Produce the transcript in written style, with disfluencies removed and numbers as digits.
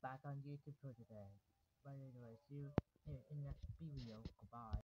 back on YouTube for today. But anyway, see you in the next video. Goodbye.